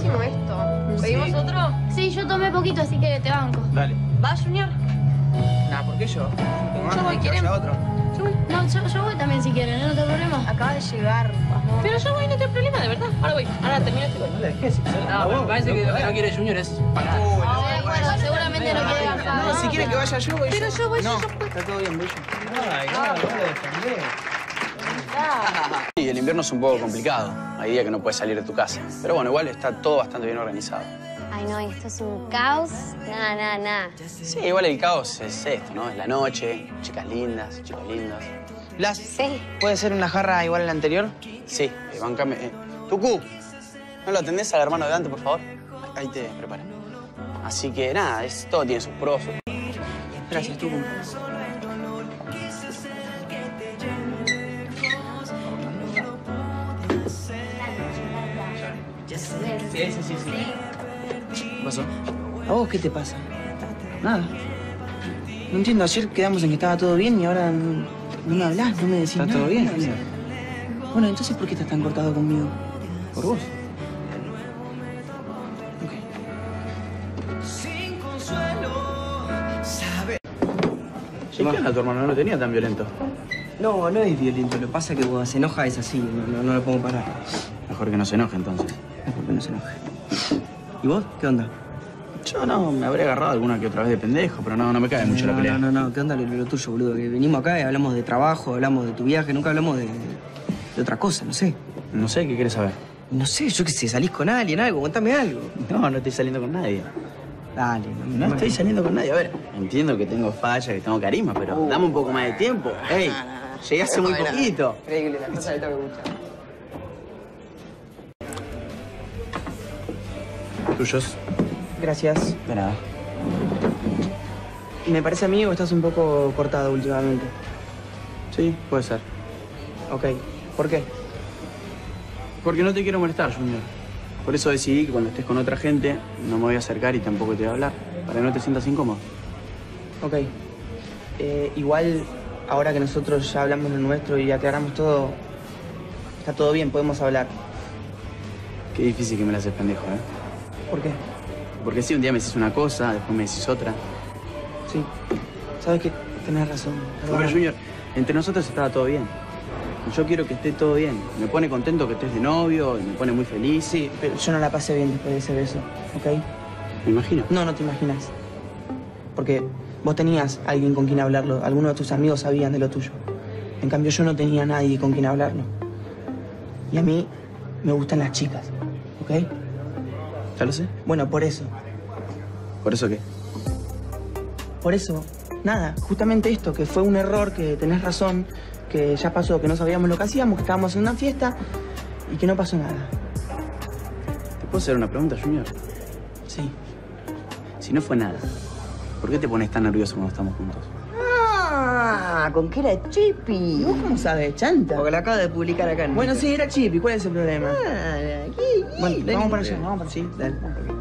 buenísimo esto. ¿Pedimos otro? Sí, yo tomé poquito, así que te banco. Dale. ¿Vas, Junior? Nah, ¿por qué yo? Yo voy, ¿quieren? Otro. Yo voy. No, yo voy también si quieren, ¿no? ¿No tengo problema? Acaba de llegar. Vamos. Pero yo voy, no tengo problema, de verdad. Ahora voy. Ahora termino este gol. No le dejes. No, me parece que lo que no quiere Junior es pagar. Bueno, seguramente no quiere gastar. No, si quiere que vaya yo, voy yo. Pero yo voy, No, yo. está todo bien, voy yo. Ay, no le defendés. Sí, el invierno es un poco complicado. Hay días que no puedes salir de tu casa. Pero bueno, igual está todo bastante bien organizado. Ay, no, esto es un caos. Nada. Sí, igual el caos es esto, ¿no? Es la noche, chicas lindas, chicos lindos. Blas, Sí. ¿puede ser una jarra igual a la anterior? Sí, bancame. Tucu, ¿no lo atendés al hermano de Dante, por favor? Ahí te prepara. Así que nada, todo tiene sus pros. Gracias, Tucu. Sí. ¿Qué pasó? ¿A vos qué te pasa? Nada. No entiendo, ayer quedamos en que estaba todo bien y ahora no me hablás, no me decís nada. ¿Está todo bien? Bueno, entonces ¿por qué estás tan cortado conmigo? ¿Por vos? ¿Y qué onda tu hermano? ¿No lo tenía tan violento? No es violento. Lo que pasa es que cuando se enoja es así. No lo puedo parar. Mejor que no se enoje, entonces. Mejor que no se enoje. ¿Y vos? ¿Qué onda? Yo no, me habré agarrado alguna que otra vez de pendejo, pero no me cae mucho la pelea. No. ¿Qué onda lo tuyo, boludo? Que venimos acá y hablamos de trabajo, hablamos de tu viaje, nunca hablamos de otra cosa, no sé. No sé, ¿qué quieres saber? No sé, yo qué sé, salís con alguien, algo, contame algo. No estoy saliendo con nadie. Dale, No estoy saliendo con nadie. A ver, entiendo que tengo falla, que tengo carisma, pero dame un poco más de tiempo. Ey, llegué hace muy poquito. Increíble, la cosa de todo que gusta. ¿Tuyos? Gracias. De nada. Me parece a mí o estás un poco cortado últimamente. Sí, puede ser. Ok. ¿Por qué? Porque no te quiero molestar, Junior. Por eso decidí que cuando estés con otra gente no me voy a acercar y tampoco te voy a hablar, para que no te sientas incómodo. Ok. Igual, ahora que nosotros ya hablamos lo nuestro y aclaramos todo, está todo bien, podemos hablar. Qué difícil que me la haces pendejo, ¿eh? ¿Por qué? Porque sí, un día me decís una cosa, después me decís otra. Sí. Sabes que tenés razón. Pero Junior, entre nosotros estaba todo bien. Yo quiero que esté todo bien. Me pone contento que estés de novio y me pone muy feliz. Sí, pero yo no la pasé bien después de ese beso, ¿ok? Me imagino. No te imaginas. Porque vos tenías alguien con quien hablarlo. Algunos de tus amigos sabían de lo tuyo. En cambio, yo no tenía nadie con quien hablarlo. Y a mí me gustan las chicas, ¿ok? ¿Ya lo sé? Bueno, por eso. ¿Por eso qué? Por eso, nada, justamente esto, que fue un error, que tenés razón, que ya pasó, que no sabíamos lo que hacíamos, que estábamos en una fiesta y que no pasó nada. ¿Te puedo hacer una pregunta, Junior? Sí. Si no fue nada, ¿por qué te pones tan nervioso cuando estamos juntos? Ah, con que era Chippy. ¿Y vos cómo sabes, chanta? Porque la acabo de publicar acá en Bueno, sí, era Chippy. ¿Cuál es el problema? Aquí. Bueno, vamos para allá, vamos para allá. Sí, dale.